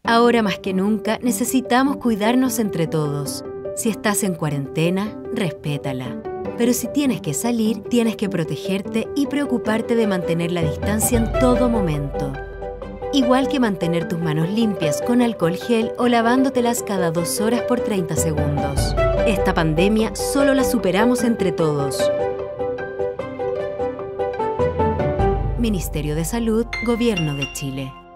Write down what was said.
Ahora más que nunca necesitamos cuidarnos entre todos. Si estás en cuarentena, respétala. Pero si tienes que salir, tienes que protegerte y preocuparte de mantener la distancia en todo momento. Igual que mantener tus manos limpias con alcohol gel o lavándotelas cada 2 horas por 30 segundos. Esta pandemia solo la superamos entre todos. Ministerio de Salud, Gobierno de Chile.